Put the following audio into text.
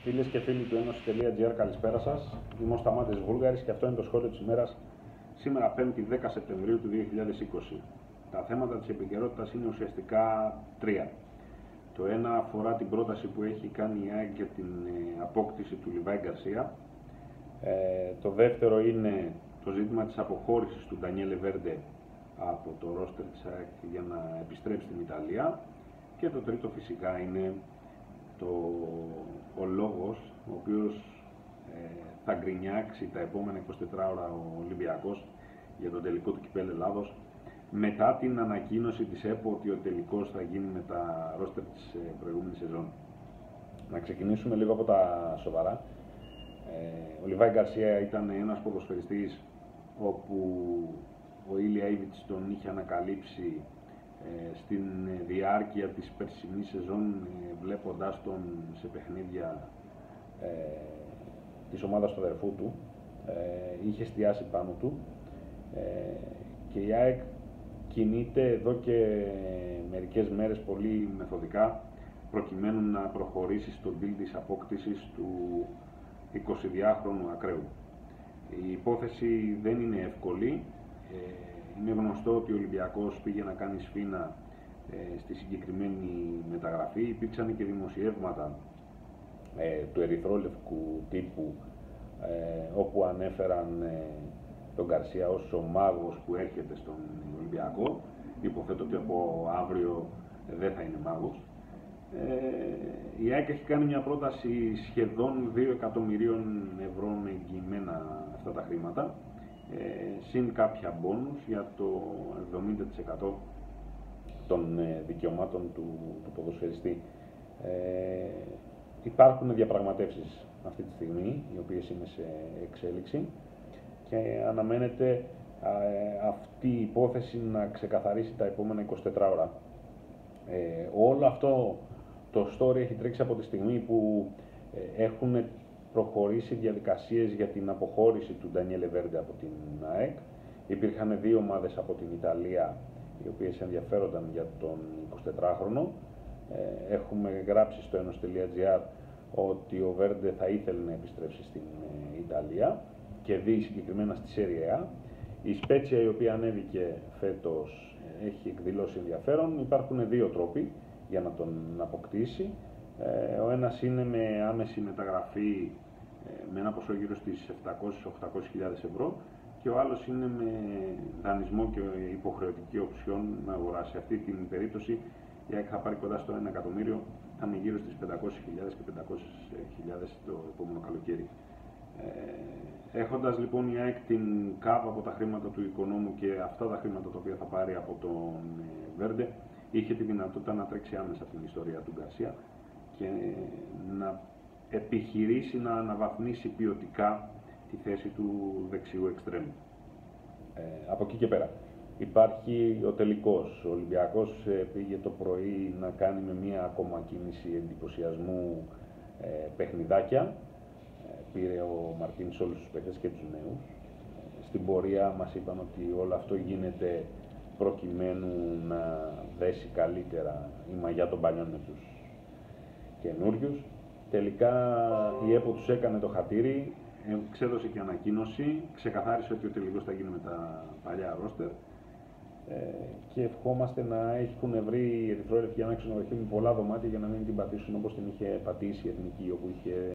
Φίλες και φίλοι του Ένωση.gr, καλησπέρα σας. Είμαι ο Σταμάτης Βούλγαρης και αυτό είναι το σχόλιο της ημέρας σήμερα 5η 10 Σεπτεμβρίου του 2020. Τα θέματα της επικαιρότητας είναι ουσιαστικά τρία. Το ένα αφορά την πρόταση που έχει κάνει η ΑΕΚ για την απόκτηση του Λιβάη Γκαρσία. Το δεύτερο είναι το ζήτημα της αποχώρησης του Ντανιέλε Βέρντε από το ρόστερ της ΑΕΚ για να επιστρέψει στην Ιταλία. Και το τρίτο φυσικά είναι ο λόγος ο οποίος θα γκρινιάξει τα επόμενα 24 ώρα ο Ολυμπιακός για τον τελικό του Κυπέλλου Ελλάδος, μετά την ανακοίνωση της ΕΠΟ ότι ο τελικός θα γίνει με τα ρόστερ της προηγούμενης σεζόν. Να ξεκινήσουμε λίγο από τα σοβαρά. Ο Λιβάη Γκαρσία ήταν ένας ποδοσφαιριστής όπου ο Ήλια Ήβιτς τον είχε ανακαλύψει στην διάρκεια της περσινής σεζόν, βλέποντάς τον σε παιχνίδια της ομάδας του αδερφού του. Είχε εστιάσει πάνω του και η ΑΕΚ κινείται εδώ και μερικές μέρες πολύ μεθοδικά προκειμένου να προχωρήσει στο deal της απόκτησης του 22χρονου ακραίου. Η υπόθεση δεν είναι εύκολη. Είναι γνωστό ότι ο Ολυμπιακός πήγε να κάνει σφήνα στη συγκεκριμένη μεταγραφή. Υπήρξαν και δημοσιεύματα του ερυθρόλευκου τύπου όπου ανέφεραν τον Γκαρσία ως ο μάγος που έρχεται στον Ολυμπιακό. Υποθέτω ότι από αύριο δεν θα είναι μάγος. Η ΑΕΚ έχει κάνει μια πρόταση σχεδόν 2 εκατομμυρίων ευρώ με εγγυημένα αυτά τα χρήματα, συν κάποια μπόνους για το 70% των δικαιωμάτων του ποδοσφαιριστή. Υπάρχουν διαπραγματεύσεις αυτή τη στιγμή, οι οποίες είναι σε εξέλιξη και αναμένεται αυτή η υπόθεση να ξεκαθαρίσει τα επόμενα 24 ώρα. Όλο αυτό το story έχει τρέξει από τη στιγμή που έχουν προχωρήσει διαδικασίες για την αποχώρηση του Ντανιέλε Βέρντε από την ΑΕΚ. Υπήρχαν δύο ομάδες από την Ιταλία οι οποίες ενδιαφέρονταν για τον 24χρονο. Έχουμε γράψει στο Ένωση.gr ότι ο Βέρντε θα ήθελε να επιστρέψει στην Ιταλία και δει συγκεκριμένα στη Serie A. Η Σπέτσια, η οποία ανέβηκε φέτος, έχει εκδηλώσει ενδιαφέρον. Υπάρχουν δύο τρόποι για να τον αποκτήσει. Ο ένας είναι με άμεση μεταγραφή με ένα ποσό γύρω στις 700-800.000 ευρώ και ο άλλος είναι με δανεισμό και υποχρεωτική οψιόν να αγοράσει. Αυτή την περίπτωση η ΑΕΚ θα πάρει κοντά στο 1 εκατομμύριο, θα είναι γύρω στις 500.000 και 500.000 το επόμενο καλοκαίρι. Έχοντας λοιπόν η ΑΕΚ την ΚΑΠ από τα χρήματα του οικονόμου και αυτά τα χρήματα τα οποία θα πάρει από τον Βέρντε, είχε τη δυνατότητα να τρέξει άμεσα την ιστορία του Γκαρσία και να επιχειρήσει να αναβαθμίσει ποιοτικά τη θέση του δεξιού εξτρέμου. Από εκεί και πέρα υπάρχει ο τελικός. Ο Ολυμπιακός πήγε το πρωί να κάνει με μία ακόμα κίνηση εντυπωσιασμού παιχνιδάκια. Πήρε ο Μαρτίνς όλους τους παίκτες και τους νέους. Στην πορεία μας είπαν ότι όλο αυτό γίνεται προκειμένου να δέσει καλύτερα η μαγιά των παλιών με τους καινούριους. Τελικά η ΕΠΟ τους έκανε το χατήρι, ξέδωσε και ανακοίνωση, ξεκαθάρισε ότι ο τελικός θα γίνει με τα παλιά ρόστερ και ευχόμαστε να έχουν βρει οι ερυθρόλευκοι ένα ξενοδοχείο με πολλά δωμάτια για να μην την πατήσουν όπως την είχε πατήσει η Εθνική, όπου είχε